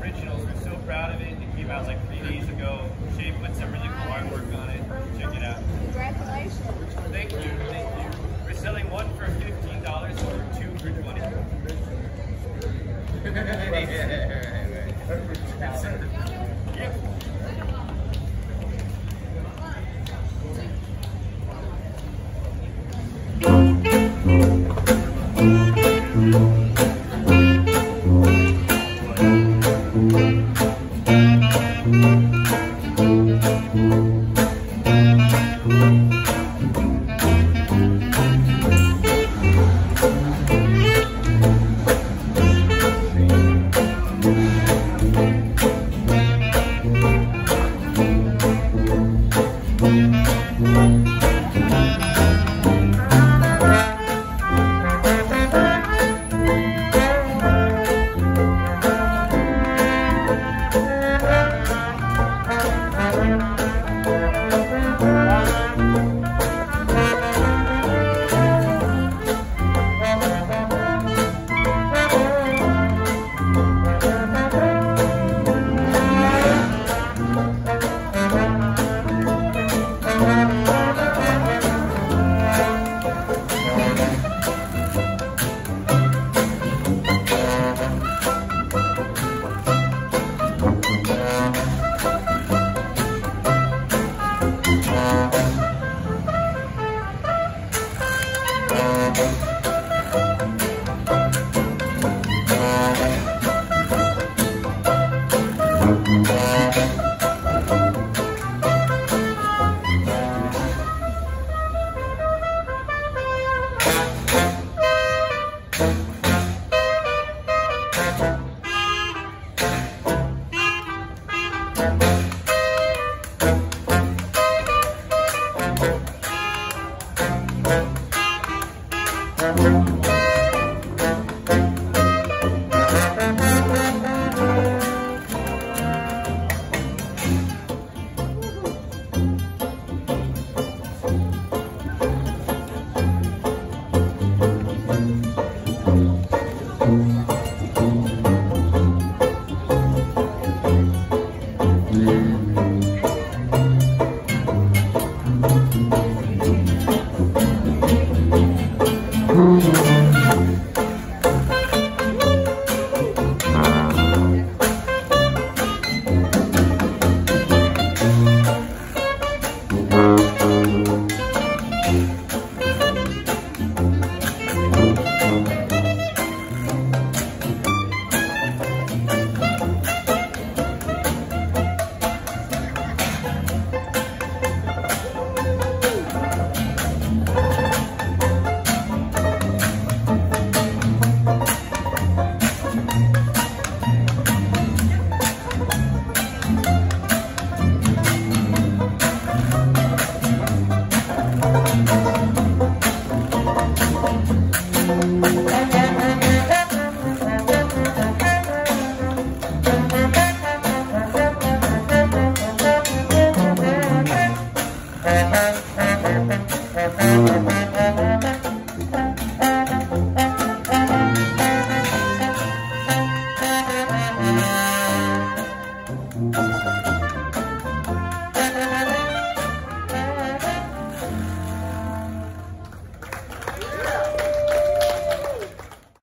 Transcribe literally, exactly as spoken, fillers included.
originals. We're so proud of it. It came out like three days ago. Shay put some really cool artwork on it. Check it out. Congratulations. Thank you, thank you. We're selling one for fifteen dollars or two for twenty dollars.